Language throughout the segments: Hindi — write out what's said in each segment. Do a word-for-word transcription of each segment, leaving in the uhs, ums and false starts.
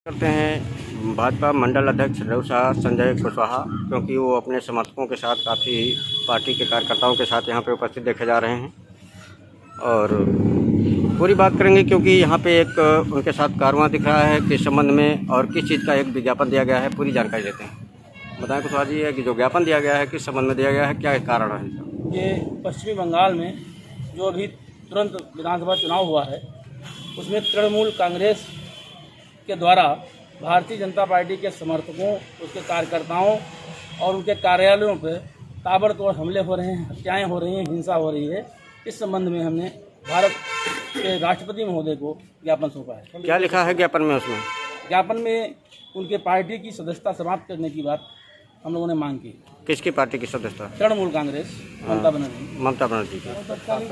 करते हैं भाजपा मंडल अध्यक्ष रेउसा संजय कुशवाहा, क्योंकि वो अपने समर्थकों के साथ काफ़ी पार्टी के कार्यकर्ताओं के साथ यहाँ पे उपस्थित देखे जा रहे हैं और पूरी बात करेंगे, क्योंकि यहाँ पे एक उनके साथ कारवां दिख रहा है किस संबंध में और किस चीज़ का एक विज्ञापन दिया गया है। पूरी जानकारी देते हैं। बताएं कुशवाहा जी, है कि जो ज्ञापन दिया गया है किस संबंध में दिया गया है, क्या कारण है? ये पश्चिमी बंगाल में जो अभी तुरंत विधानसभा चुनाव हुआ है उसमें तृणमूल कांग्रेस के द्वारा भारतीय जनता पार्टी के समर्थकों, उसके कार्यकर्ताओं और उनके कार्यालयों पर ताबड़तोड़ हमले हो रहे हैं, हत्याएं हो रही हैं, हिंसा हो रही है। इस संबंध में हमने भारत के राष्ट्रपति महोदय को ज्ञापन सौंपा है। क्या लिखा है ज्ञापन में? उसमें ज्ञापन में उनके पार्टी की सदस्यता समाप्त करने की बात हम लोगों ने मांग की। किसकी पार्टी की सदस्यता? तृणमूल कांग्रेस, ममता बनर्जी ममता बनर्जी की।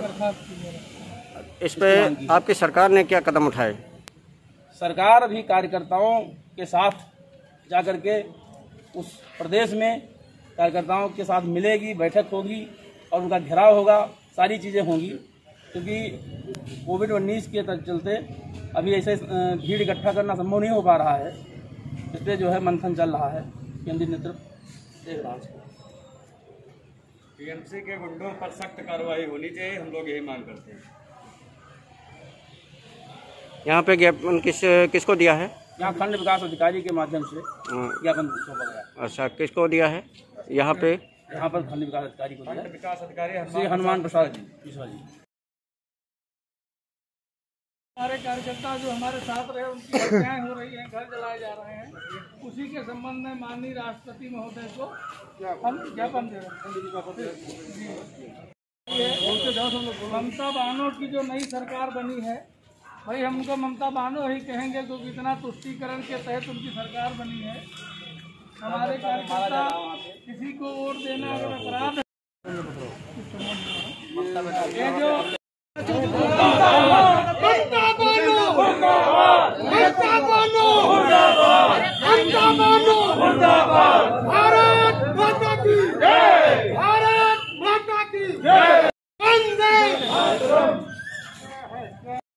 इस पे आपकी सरकार ने क्या कदम उठाए? सरकार अभी कार्यकर्ताओं के साथ जाकर के उस प्रदेश में कार्यकर्ताओं के साथ मिलेगी, बैठक होगी और उनका घेराव होगा, सारी चीज़ें होंगी, क्योंकि कोविड उन्नीस के चलते अभी ऐसे भीड़ इकट्ठा करना संभव नहीं हो पा रहा है। इसलिए जो है मंथन चल रहा है, केंद्रीय नेतृत्व देख रहा है। टीएमसी के गुंडों पर सख्त कार्रवाई होनी चाहिए, हम लोग यही मांग करते हैं। यहाँ पे ज्ञापन किस किसको दिया है? यहाँ खंड विकास अधिकारी के माध्यम से ज्ञापन सौंपा गया। अच्छा, किसको दिया है? यहाँ पे यहाँ पर खंड विकास अधिकारी को दिया। विकास अधिकारी श्री हनुमान प्रसाद जी विश्वा जी। हमारे कार्यकर्ता जो हमारे साथ रहे उनकी हत्याएं हो रही हैं, घर जलाए जा रहे हैं, उसी के संबंध में माननीय राष्ट्रपति महोदय को हम ज्ञापन दे रहे हैं। ममता बानो की जो नई सरकार बनी है, भाई हम उनको ममता बानो ही कहेंगे, क्योंकि इतना तुष्टीकरण के तहत उनकी सरकार बनी है। हमारे कार्यकर्ता किसी को वोट देना अगर अपराध है, ये जो